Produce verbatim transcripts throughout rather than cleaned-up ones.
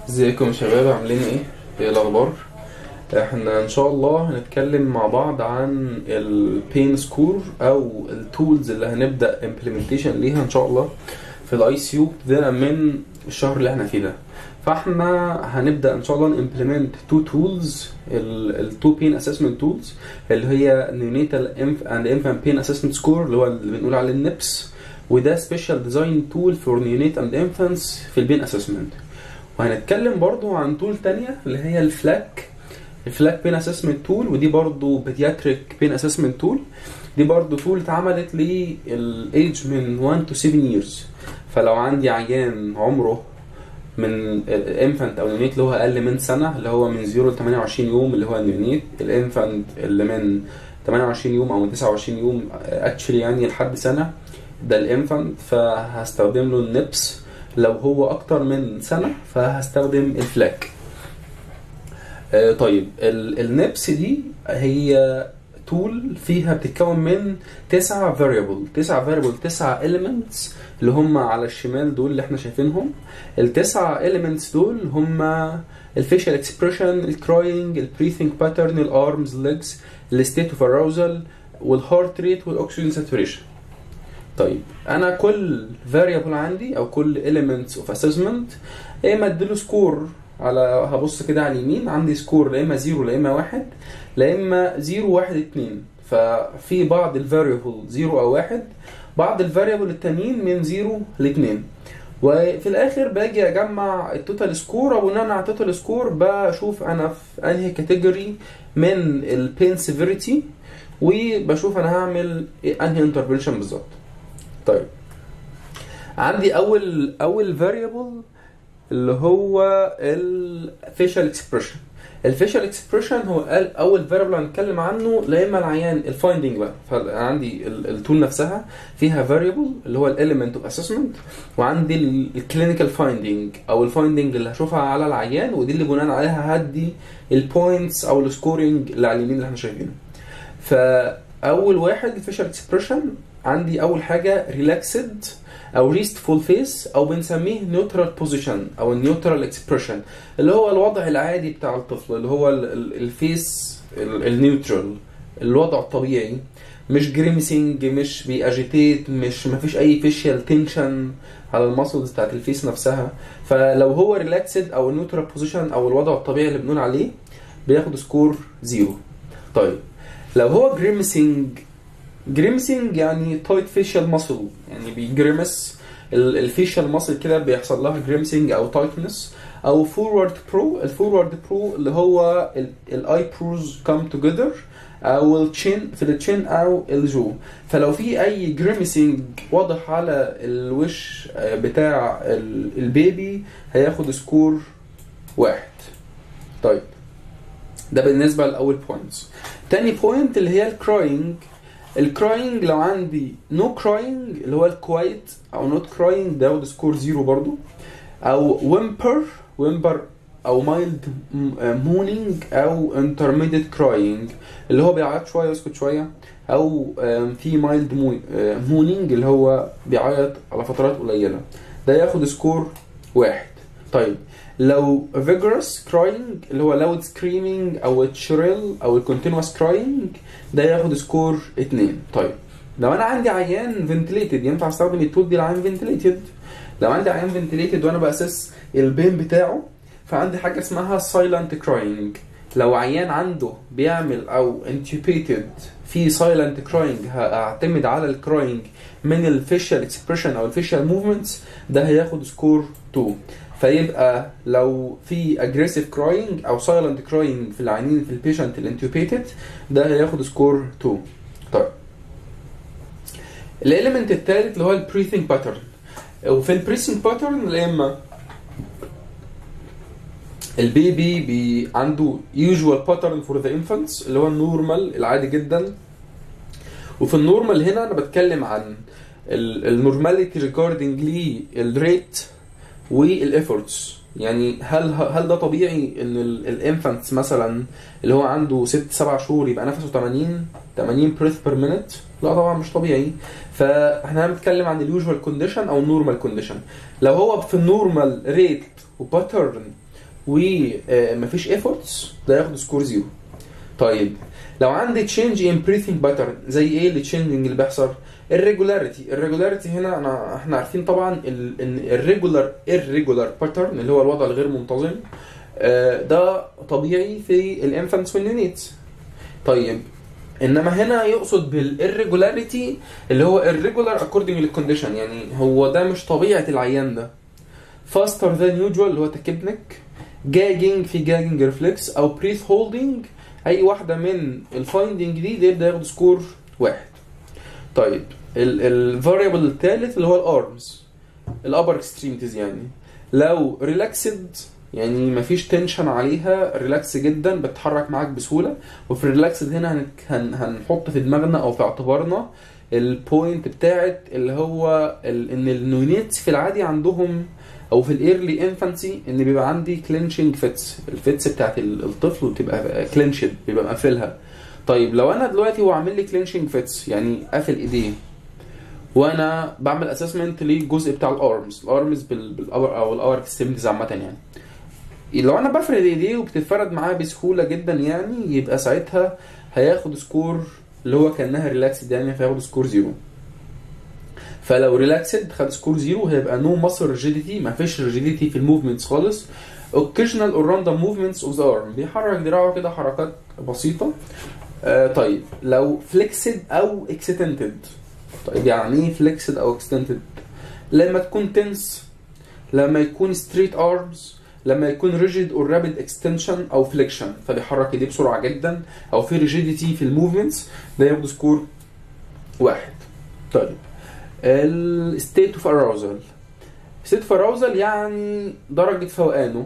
ازيكم يا شباب، عاملين ايه؟ ايه الاخبار؟ احنا ان شاء الله هنتكلم مع بعض عن البين سكور او التولز اللي هنبدا امبلمنتيشن ليها ان شاء الله في الاي سي يو ابتداء من الشهر اللي احنا فيه ده. فاحنا هنبدا ان شاء الله نمبلمنت تو تولز، التو بين اسسمنت تولز اللي هي نيونيتال اند انفانت بين اسسمنت سكور اللي هو اللي بنقول عليه النبس، وده سبيشال ديزاين تول فور نيونيت اند انفانتس في البين اسسمنت. وهنتكلم برضو عن تول تانية اللي هي الفلاك الفلاك بين اسسمنت تول، ودي برضو بيدياتريك بين اسسمنت تول. دي برضو تول اتعملت للايج من واحد to سبعة years. فلو عندي عيان عمره من الانفانت او النيونيت اللي هو اقل من سنه، اللي هو من صفر ل ثمانية وعشرين يوم اللي هو النيونيت، الانفانت اللي من ثمانية وعشرين يوم او من تسعة وعشرين يوم اكشلي يعني لحد سنه، ده الانفانت، فهستخدم له النبس. لو هو اكتر من سنة فهستخدم الفلاك. آه طيب النبس دي هي تول فيها بتتكون من تسعة variable تسعة variable تسعة elements اللي هم على الشمال دول اللي احنا شايفينهم. التسعة elements دول هم الفيشال اكسبريشن، الكراينج، البريثنج باترن، الارمز، الليجز، الستيت اوف اراوزال، والهارت ريت، والاكسجين ساتوريشن. طيب انا كل variable عندي او كل elements of assessment يا اما اديله سكور، على هبص كده على اليمين عندي سكور لا اما صفر لا اما واحد لا اما صفر واحد اتنين. ففي بعض الفاريبل صفر او واحد، بعض الفاريبل التانيين من صفر ل اتنين، وفي الاخر باجي اجمع التوتال سكور، وبناء على التوتال سكور بشوف انا في انهي كاتيجوري من البين سيفيريتي، وبشوف انا هعمل انهي انترفنشن بالظبط. طيب عندي اول اول فاريبل اللي هو الفيشال اكسبريشن. الفيشال اكسبريشن هو اول فاريبل هنتكلم عنه، لا اما العيان الفايندنج بقى. فعندي التول نفسها فيها فاريبل اللي هو الاليمنت اوف اسسمنت، وعندي الكلينيكال فايندنج او الفايندنج اللي هشوفها على العيان، ودي اللي بناء عليها هدي البوينتس او السكورنج اللي على اليمين اللي احنا شايفينه. فاول واحد الفيشال اكسبريشن عندي اول حاجه ريلاكسد او ريستفول فيس، او بنسميه نيوترال بوزيشن او النيوترال اكسبريشن، اللي هو الوضع العادي بتاع الطفل، اللي هو الفيس النيوترال، الوضع الطبيعي، مش جريمسينج، مش بيأجيتيت، مش مفيش اي فيشيال تنشن على الماسلز بتاعت الفيس نفسها. فلو هو ريلاكسد او النيوترال بوزيشن او الوضع الطبيعي اللي بنقول عليه بياخد سكور زيرو. طيب لو هو جريمسينج، جريمسينج يعني تايت فيشال ماسل، يعني بيجرمس الفيشال ماسل كده بيحصل لها جريمسينج او تايتنس. او فورورد برو، الفورورد برو اللي هو الاي بروز كام توجذر، او التشين في التشين او الجو. فلو في اي جريمسينج واضح على الوش بتاع البيبي هياخد سكور واحد. طيب ده بالنسبه لاول بوينتس. تاني بوينت اللي هي الكراينج. الكراينج لو عندي نو كراينج اللي هو الكوايت او نوت كراينج ده ياخد سكور زيرو برضو، او ويمبر ويمبر او مايلد مونينج او انترميديت كراينج اللي هو بيعيط شويه ويسكت شويه، او في مايلد مونينج اللي هو بيعيط على فترات قليله، ده ياخد سكور واحد. طيب لو vigorous crying اللي هو loud screaming او shrill او continuous crying ده ياخد سكور اتنين. طيب لو انا عندي عيان ventilated ينفع استخدم التول دي لعيان ventilated. لو عندي عيان ventilated وانا باسس البين بتاعه، فعندي حاجه اسمها silent crying. لو عيان عنده بيعمل او intubated في silent crying هعتمد على الكراينج من الفيشال اكسبريشن او الفيشال موفمنتس، ده هياخد سكور اتنين. فيبقى لو في aggressive crying او silent crying في العيانين في البيشنت الانتوبيتد ده هياخد سكور اتنين. طيب الاليمنت الثالث اللي هو البريثنج باترن. وفي البريثنج باترن يا اما البيبي بي عنده usual pattern for the infants اللي هو النورمال العادي جدا. وفي النورمال هنا انا بتكلم عن النورماليتي ريجاردنج للريت والافورتس. يعني هل هل ده طبيعي ان الانفانتس مثلا اللي هو عنده ست سبع شهور يبقى نفسه ثمانين ثمانين بريث بير مينيت؟ لا طبعا مش طبيعي. فاحنا هنتكلم عن اليوجوال كونديشن او النورمال كونديشن. لو هو في النورمال ريت وباترن ومفيش ايفورتس ده ياخد سكور زيرو. طيب لو عندي تشينج ان بريثنج باترن، زي ايه التشينجنج اللي بيحصل؟ الريجولاريتي. الريجولاريتي هنا انا احنا عارفين طبعا ان الريجولار الريجولار باترن اللي هو الوضع الغير منتظم ده طبيعي في الانفانتس والنيونيتس. طيب انما هنا يقصد بالirregularity اللي هو irregular according للcondition، يعني هو ده مش طبيعة العيان ده. faster than usual اللي هو تكبنك، gagging في gagging reflex او breath holding، اي واحدة من الفايندنج دي ده يبدأ ياخد سكور واحد. طيب الفاريبل الثالث اللي هو الارمز الابر اكستريميتيز، يعني لو ريلاكسد يعني مفيش تنشن عليها، ريلاكس جدا بتتحرك معاك بسهوله. وفي الريلاكسد هنا هن هنحط في دماغنا او في اعتبارنا البوينت بتاعت اللي هو ال ان النونيتس في العادي عندهم او في الايرلي انفانسي ان بيبقى عندي كلينشنج فيتس، الفيتس بتاعت الطفل بتبقى كلينشد بيبقى مقفلها. طيب لو انا دلوقتي هو عامل لي كلينشنج فيتس يعني قافل ايديه، وانا بعمل اسسمنت للجزء بتاع الارمز الارمز بالابر او الابر اكستريميتيز عامه، يعني لو انا بفرد ايديه وبتتفرد معاه بسهوله جدا يعني يبقى ساعتها هياخد سكور اللي هو كانها ريلاكسد، يعني هياخد سكور زيرو. فلو ريلاكسد خد سكور زيرو هيبقى نو ماسل ريجيديتي، مفيش ريجيديتي في الموفمنتس خالص. اوكيجنال اور راندوم موفمنتس اوف ذا ارم، بيحرك دراعه كده حركات بسيطه. آه طيب لو فليكسد او اكستنتد، طيب يعني ايه فليكسد او اكستنتد؟ لما تكون تنس، لما يكون ستريت ارمز، لما يكون ريجيد او رابيد اكستنشن او فليكشن، فبيحرك ايديه بسرعه جدا، او في ريجيديتي في الموفمنتس، ده ياخد سكور واحد. طيب الستيت اوف اراوزل، ستيت اوف اراوزل يعني درجه فوقانه.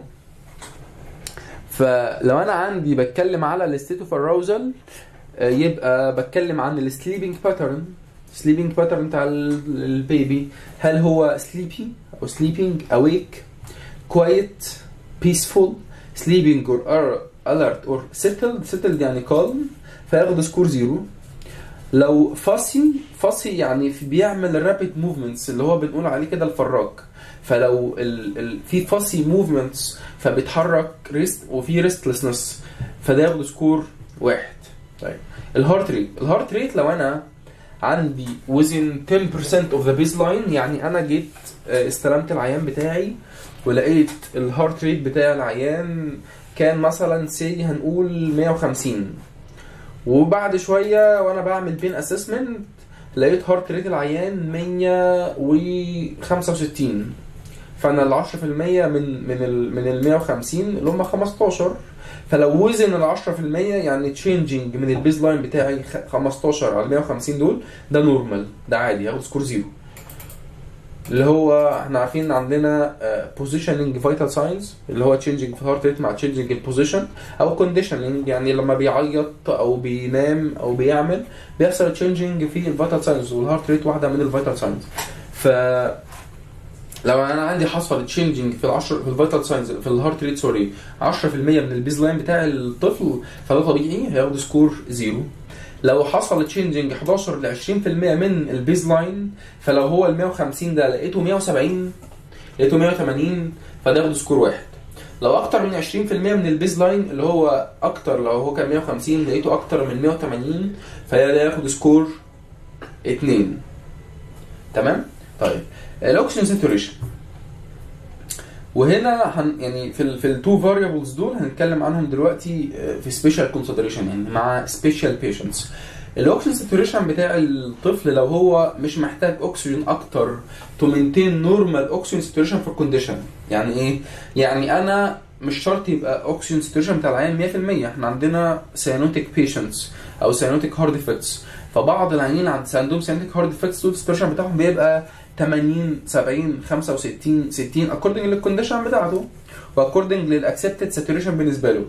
فلو انا عندي بتكلم على الستيت اوف اراوزل يبقى بتكلم عن السليبنج باترن. سليبنج باترن بتاع البيبي، هل هو سليبي او سليبنج اويك، quiet, peaceful, sleeping or alert or settled. settled يعني calm، فياخد سكور زيرو. لو fussy fussy يعني بيعمل rapid movements اللي هو بنقول عليه كده الفراك، فلو ال ال في fussy movements فبيتحرك rest وفي restlessness، فده ياخد سكور واحد. طيب الهارت ريت، الهارت ريت لو انا عندي within ten percent of the baseline، يعني انا جيت استلمت العيان بتاعي ولقيت الهارت ريت بتاع العيان كان مثلا سي هنقول مية وخمسين، وبعد شويه وانا بعمل بين اسسمنت لقيت هارت ريت العيان مية وخمسة وستين، فانا ال عشرة في المية من من ال من ال مية وخمسين اللي هم خمستاشر، فلو وزن ال عشرة في المية يعني تشينجينج من البيز لاين بتاعي خمستاشر على مية وخمسين دول، ده نورمال، ده عادي هاخد سكور زيرو. اللي هو احنا عارفين عندنا بوزيشننج فيتال ساينز اللي هو تشينجينج في الهارت ريت مع تشينجينج البوزيشن، او كونديشننج يعني لما بيعيط او بينام او بيعمل بيحصل تشينجينج في الفيتال ساينز، والهارت ريت واحده من الفيتال ساينز. ف لو انا عندي حصل تشينجينج في العشر في الفيتال ساينز في الهارت ريت سوري عشرة في المية من البيز لاين بتاع الطفل، فده طبيعي هياخد سكور زيرو. لو حصل تشينجينج احداشر ل عشرين في المية من البيز لاين، فلو هو ال مية وخمسين ده لقيته مية وسبعين لقيته مية وتمانين، فده ياخد سكور واحد. لو اكتر من عشرين في المية من البيز لاين اللي هو اكتر، لو هو كان مية وخمسين لقيته اكتر من مية وتمانين، فده ياخد سكور اتنين. تمام؟ طيب الاوكسجين ساتوريشن، وهنا هن يعني في ال في التو فاريبلز دول هنتكلم عنهم دلوقتي في سبيشال كونسيدريشن، يعني مع سبيشال بيشنتس. الاوكسجين ساتوريشن بتاع الطفل لو هو مش محتاج اكسجين اكتر تو مينتين نورمال اوكسجين ساتوريشن فور كونديشن. يعني ايه؟ يعني انا مش شرط يبقى اوكسجين ساتوريشن بتاع العيان مية في المية، احنا عندنا سيانوتيك بيشنتس او سيانوتيك هارد ديفكتس، فبعض العيانين عندهم سيانوتيك هارد ديفكتس دول الساتوريشن بتاعهم بيبقى تمانين سبعين خمسة وستين ستين according للكونديشن بتاعته واكوردنج للاكسبتد ساتوريشن بالنسبه له.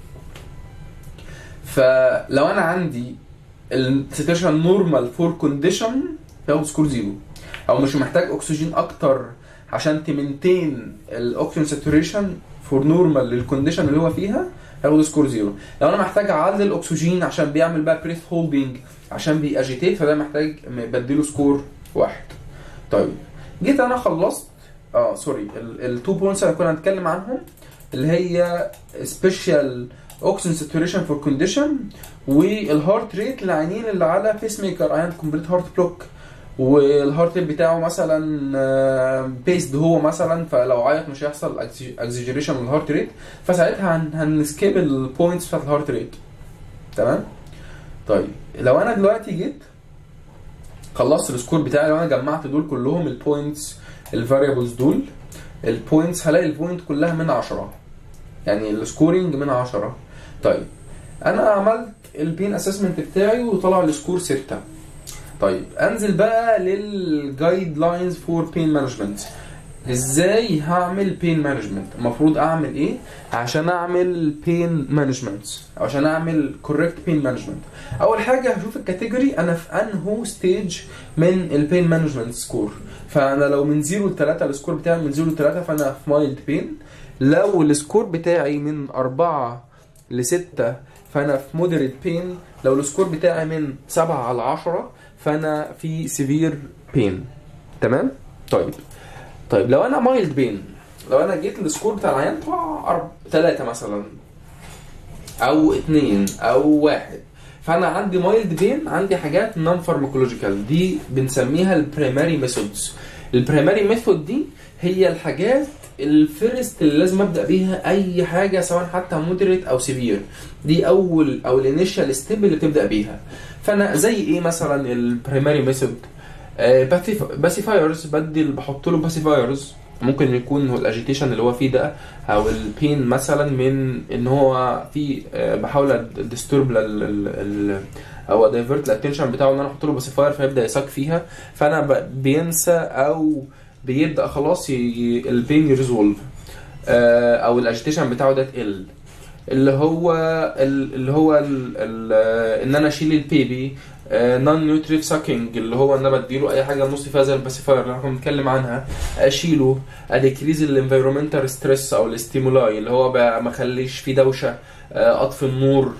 فلو انا عندي الساتوريشن نورمال فور كونديشن هياخد سكور زيرو، او مش محتاج اكسجين اكتر عشان تمنتين الاكسجين ساتوريشن فور نورمال للكونديشن اللي هو فيها هياخد سكور زيرو. لو انا محتاج اعلي الاكسجين عشان بيعمل بقى بريث هولدنج عشان بيأجيتيت، فده محتاج بديله سكور واحد. طيب جيت انا خلصت اه سوري التو بوينتس اللي كنا هنتكلم عنهم، اللي هي سبيشال اوكسجين ساتوريشن فور كونديشن، والهارت ريت للعيانين اللي على بيس ميكر، عيان كومبليت هارت بلوك والهارت ريت بتاعه مثلا بيسد هو مثلا، فلو عيط مش هيحصل اكزيجريشن من الهارت ريت، فساعتها هنسكيب البوينتس بتاعت الهارت ريت. تمام. طيب لو انا دلوقتي جيت خلصت السكور بتاعي، لو انا جمعت دول كلهم البوينتس الفاريبلز دول البوينتس، هلاقي البوينت كلها من عشرة، يعني السكورينج من عشرة. طيب انا عملت البين اسسمنت بتاعي وطلع السكور ستة. طيب انزل بقى للجايد لاينز فور بين مانجمنت. ازاي هعمل بين مانجمنت؟ المفروض اعمل ايه عشان اعمل بين مانجمنت، عشان اعمل كوريكت بين مانجمنت؟ اول حاجه هشوف الكاتيجوري انا في انهو ستيج من البين مانجمنت سكور. فانا لو من صفر ل ثلاثة السكور بتاعي من صفر ل ثلاثة فانا في مايلد بين. لو السكور بتاعي من أربعة ل ستة فانا في مودريت بين. لو السكور بتاعي من سبعة على عشرة فانا في سيفير بين. تمام. طيب طيب لو انا مايلد بين، لو انا جيت السكور بتاع العيان طلع ثلاثة مثلا او اتنين او واحد، فانا عندي مايلد بين، عندي حاجات نون فارماكولوجيكال، دي بنسميها البريماري ميثودز. البريماري ميثود دي هي الحاجات الفيرست اللي لازم ابدا بيها اي حاجه، سواء حتى مودريت او سيفير. دي اول او الانيشال ستيب اللي بتبدا بيها. فانا زي ايه مثلا البريماري ميثود؟ باسيفايرز، بدي بحط له باسيفايرز، ممكن يكون هو الاجيتيشن اللي هو فيه ده، او البين مثلا من ان هو في بحاول ادستورب او دايفرت الاتنشن بتاعه، ان انا احط له باسيفاير فيبدا يساك فيها، فانا بينسى او بيبدا خلاص البين يريزولف، او الاجيتيشن بتاعه ده تقل، اللي هو اللي هو ال ال ان انا اشيل البيبي نون نيوتريف ساكينج، اللي هو ان انا بديله اي حاجه نص فيها زي الباسيفاير اللي احنا بنتكلم عنها، اشيله، اديكريز الانفيرومنتال ستريس او الاستيمولاي اللي هو ما اخليش فيه دوشه، اطفي النور،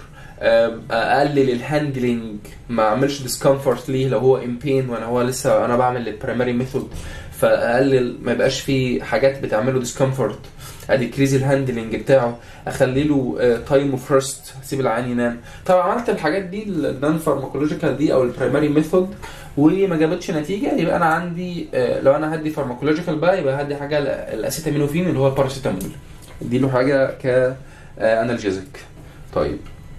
اقلل الهاندلنج، ما اعملش ديسكمفورت ليه لو هو ان بين وانا هو لسه انا بعمل البريماري ميثود، فاقلل ما يبقاش فيه حاجات بتعمله ديسكمفورت، اديكريز الهاندلنج بتاعه، اخلي له تايم اوف ريست، اسيب العيان ينام. طبعا عملت الحاجات دي النون فارماكولوجيكال دي او البرايمري ميثود وما جابتش نتيجه، يبقى انا عندي لو انا هدي فارماكولوجيكال بقى يبقى هدي حاجه الاسيتامينوفين اللي هو الباراسيتامول، ادي له حاجه ك انالجيزك. طيب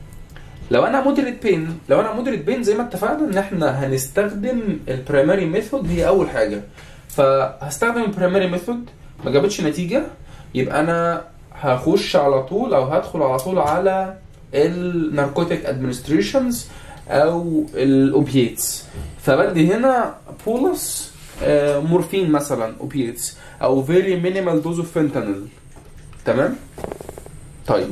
لو انا مودريت بين، لو انا مودريت بين زي ما اتفقنا ان احنا هنستخدم البرايمري ميثود، هي اول حاجه، فهستخدم البرايمري ميثود ما جابتش نتيجه، يبقى انا هخش على طول او هدخل على طول على الناركوتيك ادمنستريشنز او الاوبييتس، فبدي هنا بولس مورفين مثلا اوبييتس او فيري مينيمال دوز اوف فينتانيل. تمام. طيب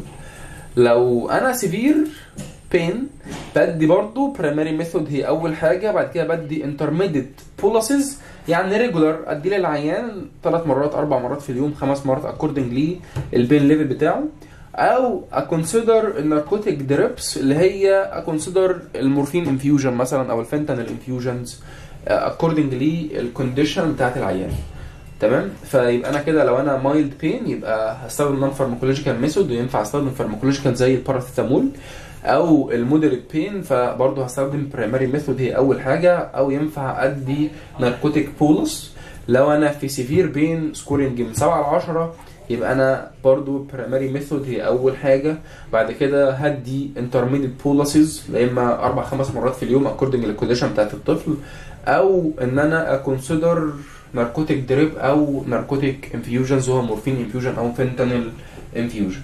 لو انا سيفير بين بدي برضو برايمري ميثود هي اول حاجه، بعد كده بدي انترميديت بولسز، يعني ريجولار ادي للعيان ثلاث مرات اربع مرات في اليوم خمس مرات اكوردنجلي البين ليفل بتاعه، او اكونسيدر الناركوتيك دريبس اللي هي اكونسيدر المورفين انفيوجن مثلا او الفنتانيل انفيوجنز اكوردنجلي الكونديشن بتاعت العيان. تمام. فيبقى انا كده لو انا مايلد بين يبقى هستخدم نون فارماكولوجيكال ميثود، وينفع استخدم فارماكولوجيكال زي الباراسيتامول، او المودريت بين فبرضه هستخدم برايمري ميثود هي اول حاجه، او ينفع ادي ناركوتيك بولس. لو انا في سيفير بين سكورنج من سبعة ل عشرة يبقى انا برضه برايمري ميثود هي اول حاجه، بعد كده هدي انترميديت بولسز يا اما اربع خمس مرات في اليوم اكوردنج للكونديشن بتاعت الطفل، او ان انا اكونسيدر ناركوتيك دريب او ناركوتيك انفيوجنز هو مورفين انفيوجن او فينتانيل انفيوجن.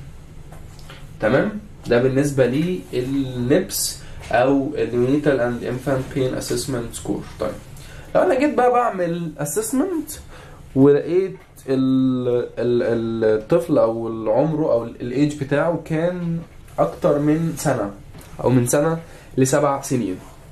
تمام. ده بالنسبه لي النيبس او النيونيتال اند انفانت بين اسسمنت سكور. طيب لو انا جيت بقى بعمل اسسمنت ولقيت الطفل او العمره او الايج بتاعه كان اكتر من سنه او من سنه لسبع سنين،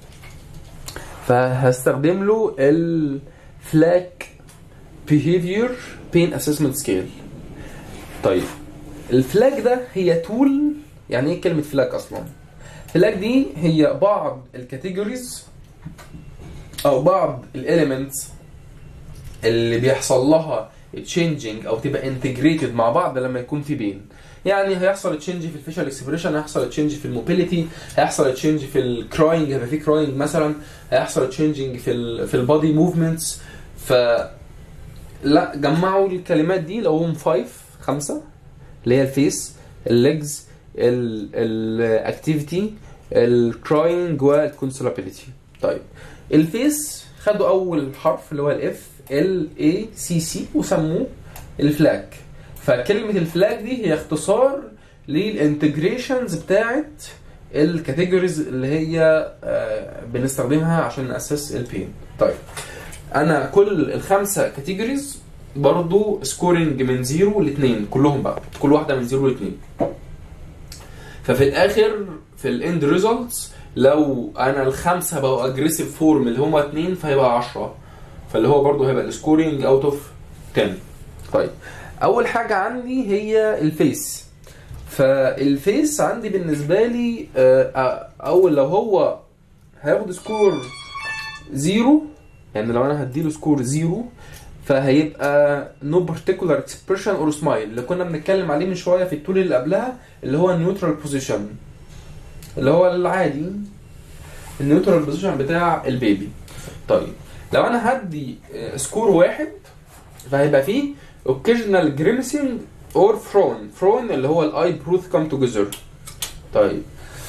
فهستخدم له الفلاك behavior pain assessment scale. طيب الفلاك ده هي تول. يعني ايه كلمه فلاك اصلا؟ فلاك دي هي بعض الكاتيجوريز او بعض الاليمنتس اللي بيحصل لها تشينجينج او تبقى انتجريتد مع بعض لما يكون في بين. يعني هيحصل تشينج في الفيشال اكسبريشن، هيحصل تشينج في الموبيليتي، هيحصل تشينج في الكراينج، هيبقى في كراينج مثلا، هيحصل تشينجينج في ال في البادي موفمنتس. ف لا جمعوا الكلمات دي لو هم فايف خمسه اللي هي الفيس، الليجز، الاكتيفيتي، الكراينج والكونسولابيليتي. طيب الفيس خدوا اول حرف اللي هو الاف ال اي سي سي وسموه الفلاك. فكلمه الفلاك دي هي اختصار للانتجريشنز بتاعت الكاتيجوريز اللي هي بنستخدمها عشان ناسس البين. طيب انا كل الخمسه كاتيجوريز برضو سكورنج من زيرو لاثنين كلهم بقى، كل واحده من زيرو لاثنين. ففي الاخر في الاند ريزلتس لو انا الخمسه بقوا اجريسيف فورم اللي هما اتنين فهيبقى عشرة، فاللي هو برضو هيبقى السكورينج اوت اوف عشرة. طيب اول حاجه عندي هي الفيس. فالفيس عندي بالنسبه لي اول لو هو هياخد سكور زيرو، يعني لو انا هديله سكور زيرو فهيبقى no particular expression or smile اللي كنا بنتكلم عليه من شويه في التول اللي قبلها اللي هو النيوترال بوزيشن اللي هو العادي، النيوترال بوزيشن بتاع البيبي. طيب لو انا هدي سكور واحد فهيبقى فيه occasional grimacing or frown. frown اللي هو الاي بروث come together. طيب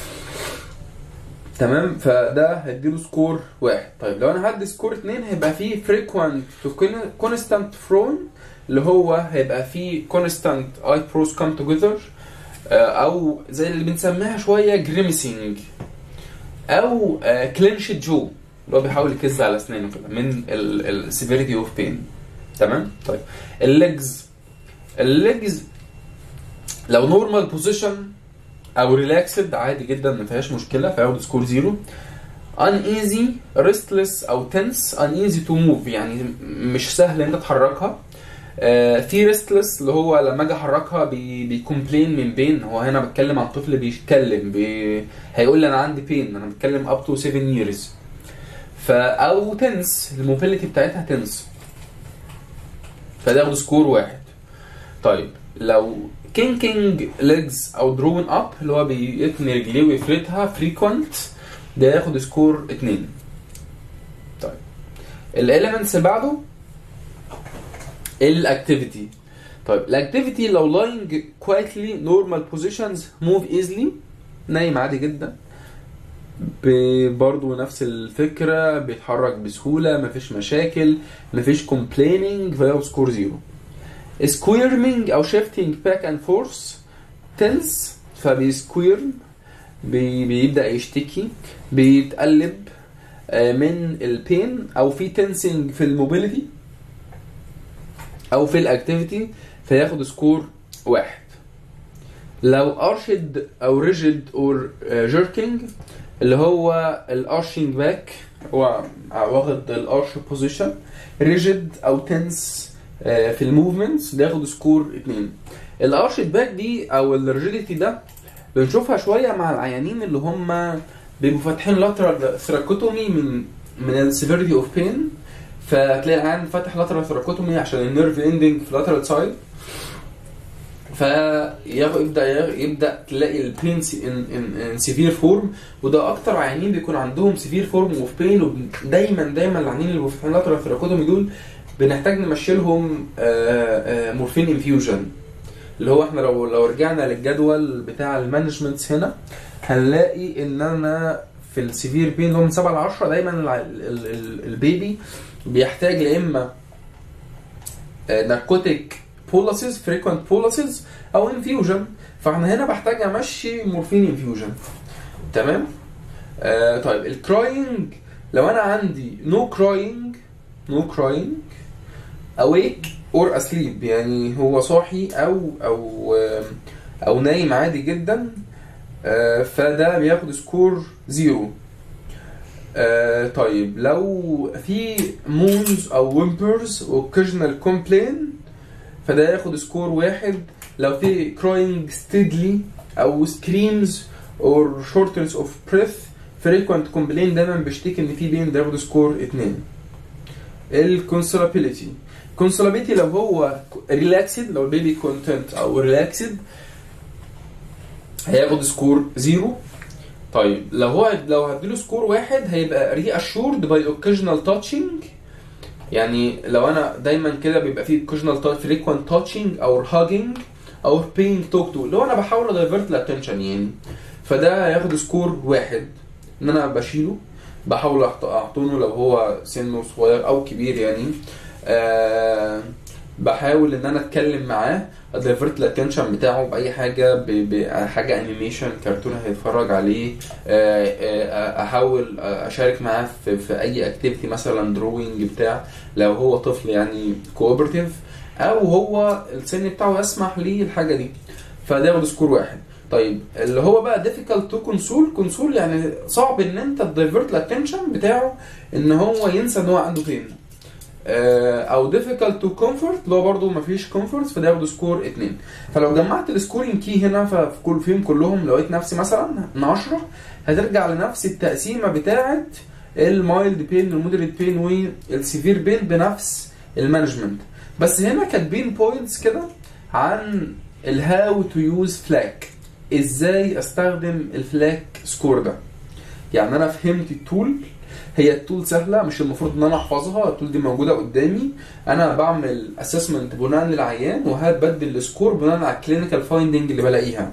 تمام، فده هديله سكور واحد. طيب لو انا هدي سكور اتنين هيبقى فيه frequent to constant frown اللي هو هيبقى فيه constant eye pros come together او زي اللي بنسميها شويه grimacing او clenched jaw اللي هو بيحاول يكز على اسنانه كده من ال severity of pain. تمام. طيب الليجز الليجز لو normal position او ريلاكسد عادي جدا ما فيهاش مشكله فياخد سكور زيرو. uneasy restless او tense uneasy to move يعني مش سهل انت تحركها. آه في restless اللي هو لما اجي احركها بي بيكومبلين من بين. هو هنا بتكلم عن طفل بيتكلم بي هيقول لي انا عندي بين، انا بتكلم up to seven years. فا او tense الموبيليتي بتاعتها tense فده ياخد سكور واحد. طيب لو kinking legs او drawn up اللي هو بيتني رجليه ويفردها frequent ده ياخد سكور اتنين. طيب الاليمنتس اللي بعده الاكتيفيتي. طيب الاكتيفيتي لو lying quietly normal positions move easily نايم عادي جدا برضو نفس الفكرة بيتحرك بسهولة مفيش مشاكل مفيش complaining فياخد سكور زيرو. squirming او shifting back and forth tense فبيسكويرم بي بيبدأ يشتكي بيتقلب من البين او في tensing في الموبيليتي او في الاكتيفيتي فياخد سكور واحد. لو arched او rigid or jerking اللي هو الارشنج باك هو واخد الارش بوزيشن rigid او tense في الموفمنتس ده ياخد سكور اتنين. الارش باك دي او الريجيديتي ده بنشوفها شويه مع العيانين اللي هم بيبقوا فاتحين لاترال ثراكوتومي من من السيفيريتي اوف بين فتلاقي العيان فاتح لاترال ثراكوتومي عشان النيرف اندنج في لاترال سايد فيبدا يبدا تلاقي البين ان سيفير فورم وده اكتر عيانين بيكون عندهم سيفير فورم اوف بين. ودايما دايما العيانين اللي فاتحين لاترال ثراكوتومي دول بنحتاج نمشي لهم مورفين انفيوجن اللي هو احنا لو لو رجعنا للجدول بتاع المانجمنتس هنا هنلاقي ان انا في السيفير بين اللي هو من سبعة ل عشرة دايما البيبي بيحتاج يا اما ناركوتيك بولاسز فريكوينت بولاسز او انفيوجن فاحنا هنا بحتاج امشي مورفين انفيوجن. تمام. آه طيب الكراينج لو انا عندي نو كراينج نو كراينج awake or asleep يعني هو صاحي او او او نايم عادي جدا فده بياخد سكور زيرو. طيب لو في moans او whimpers occasional complain فده ياخد سكور واحد. لو في crying steadily او screams or shortness of breath frequent complain دايما بيشتكي ان في بين ده ياخد سكور اتنين. الكونسولابيليتي. كونسولابيليتي لو هو ريلاكسد، لو البيبي كونتنت او ريلاكسد هياخد سكور زيرو. طيب لو هو لو هديله سكور واحد هيبقى ري اشورد باي اوكيجنال تاتشنج. يعني لو انا دايما كده بيبقى فيه اوكيجنال فريكوينت تاتشنج او هاجينج او بينج توك تو، اللي هو انا بحاول ادايفرت الاتنشن يعني، فده هياخد سكور واحد. ان انا بشيله، بحاول اعطونه لو هو سنه صغير او كبير يعني، أه بحاول ان انا اتكلم معاه، ادايفرت الاتنشن بتاعه باي حاجه، بحاجه انيميشن كرتون هيتفرج عليه، أه أه احاول اشارك معاه في, في اي اكتيفيتي مثلا دروينج بتاع، لو هو طفل يعني كوبرتيف او هو السن بتاعه يسمح ليه الحاجه دي، فده ياخد سكور واحد. طيب اللي هو بقى difficult to console console يعني صعب ان انت تدايفرت الاتنشن بتاعه ان هو ينسى ان هو عنده بين، او difficult to comfort اللي هو برضه مفيش comfort، فده ياخد سكور اتنين. فلو جمعت السكورينج كي هنا ففي كل فيهم كلهم لو لقيت نفسي مثلا من عشرة، هترجع لنفس التقسيمه بتاعه المايلد بين والمودريت بين والسيفير بين بنفس المانجمنت. بس هنا كاتبين بوينتس كده عن الهاو تو يوز فلاك، ازاي استخدم الفلاك سكور ده. يعني انا فهمت التول، هي التول سهله، مش المفروض ان انا احفظها، التول دي موجوده قدامي، انا بعمل اسسمنت بناء للعيان وهبدل السكور بناء على الكلينيكال فايندنج اللي بلاقيها.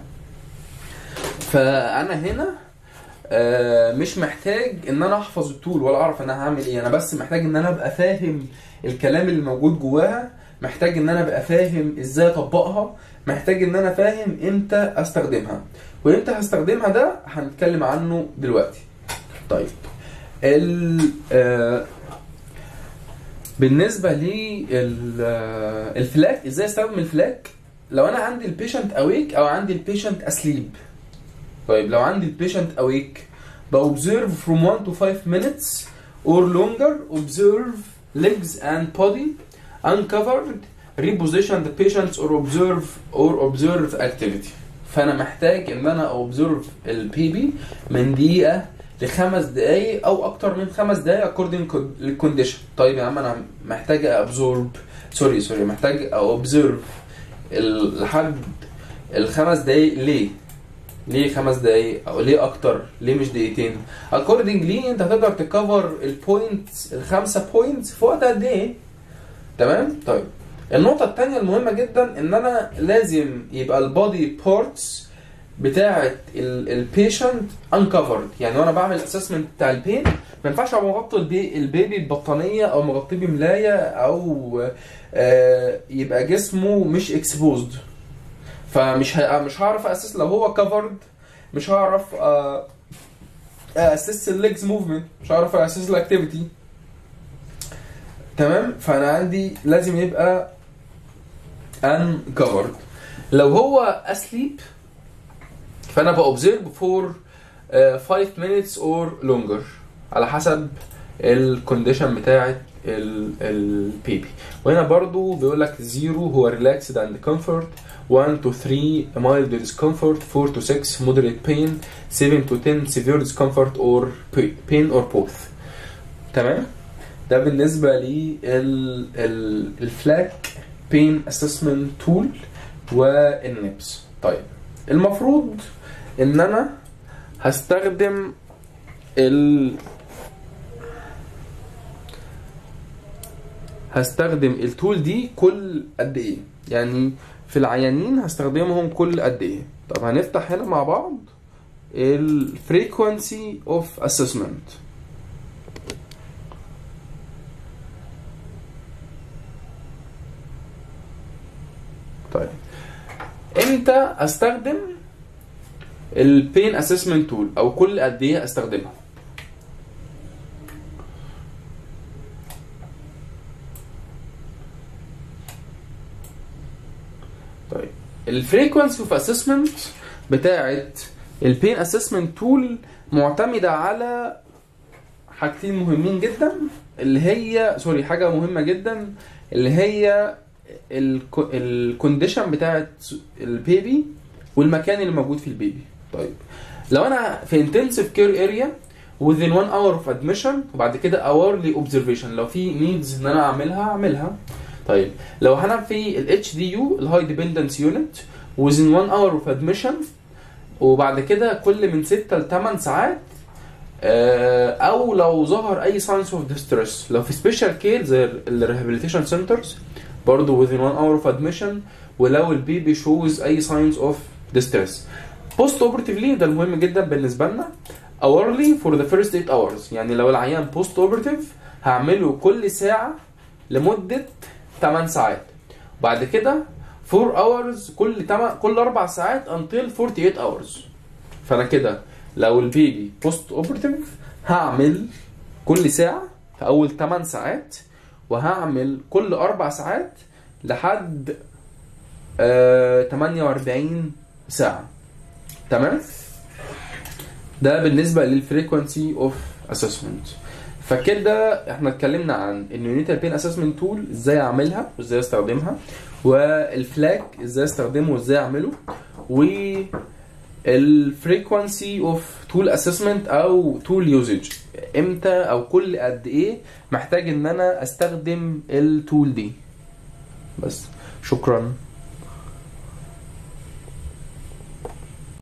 فانا هنا مش محتاج ان انا احفظ التول ولا اعرف انا هعمل ايه، انا بس محتاج ان انا ابقى فاهم الكلام اللي موجود جواها، محتاج ان انا ابقى فاهم ازاي اطبقها، محتاج ان انا فاهم امتى استخدمها، وامتى هستخدمها ده هنتكلم عنه دلوقتي. طيب ال آه بالنسبه للفلاك، ازاي استخدم الفلاك لو انا عندي البيشنت اويك او عندي البيشنت اسليب. طيب لو عندي البيشنت اويك بobserve from one to five minutes or longer, observe legs and body uncovered, reposition the patients or observe or observe activity. فانا محتاج ان انا observe البيبي من دقيقه لخمس دقايق او اكتر من خمس دقايق according للكونديشن. طيب يا عم انا محتاج ابزورب سوري سوري محتاج observe لحد الخمس دقايق. ليه؟ ليه خمس دقايق او ليه اكتر؟ ليه مش دقيقتين؟ accordingly انت هتقدر تكفر البوينتس الخمسه بوينتس في وقت قد ايه؟ تمام؟ طيب النقطة الثانية المهمة جدا ان انا لازم يبقى البودي بارتس بتاعة البيشنت انكفرد. يعني وانا بعمل اسسمنت بتاع البين ما ينفعش ابقى مغطي البيبي ببطانية او مغطيه بملاية او آه يبقى جسمه مش اكسبوزد، فمش مش هعرف اسس. لو هو كفرد مش هعرف آه اسس الليجز موفمنت، مش هعرف اسس الاكتيفيتي. تمام؟ فانا عندي لازم يبقى uncovered. لو هو asleep فانا بأوبزيرف for five minutes or longer على حسب الكونديشن بتاعت البيبي. وهنا برضو بيقول لك زيرو هو relaxed and comfort، one to three mild discomfort، four to six moderate pain، seven to ten severe discomfort or pain or both. تمام؟ ده بالنسبة للفلاك بين اسسمنت تول والنبس. طيب المفروض ان انا هستخدم ال هستخدم التول دي كل قد ايه؟ يعني في العيانين هستخدمهم كل قد ايه؟ طب هنفتح هنا مع بعض الفريكوانسي اوف اسسمنت. طيب امتى استخدم البين اسسمنت تول او كل قد ايه استخدمها؟ طيب الفريكوانسي اوف اسسمنت بتاعت البين اسسمنت تول معتمده على حاجتين مهمين جدا، اللي هي سوري حاجه مهمه جدا اللي هي الكونديشن بتاعت البيبي والمكان اللي موجود في البيبي. طيب لو انا في انتنسيف كير اريا within one hour of admission، وبعد كده hourly observation لو في needs ان انا اعملها اعملها. طيب لو انا في ال اتش دي يو ال high dependence unit within one hour of admission، وبعد كده كل من ستة ل تمن ساعات، او لو ظهر اي signs of distress. لو في special care زي ال rehabilitation centers برضه within one hour of admission، ولو البيبي shows اي signs of distress. post operatively ده المهم جدا بالنسبه لنا hourly for the first eight hours، يعني لو العيان post operative هعمله كل ساعه لمده تمن ساعات، بعد كده four hours كل تمن كل اربع ساعات until forty-eight hours. فانا كده لو البيبي بوست اوبرتيف هعمل كل ساعه في اول تمن ساعات، وهعمل كل اربع ساعات لحد آه تمنية واربعين ساعه. تمام؟ ده بالنسبه للفريكوانسي اوف اسسمنت. فكده احنا اتكلمنا عن النيونيتال بين اسسمنت تول، ازاي اعملها وازاي استخدمها، والفلاك ازاي استخدمه وازاي اعمله، و الفريكوانسي اوف تول اسسمنت او تول يوزج، امتى او كل قد ايه محتاج ان انا استخدم التول دي. بس شكرا.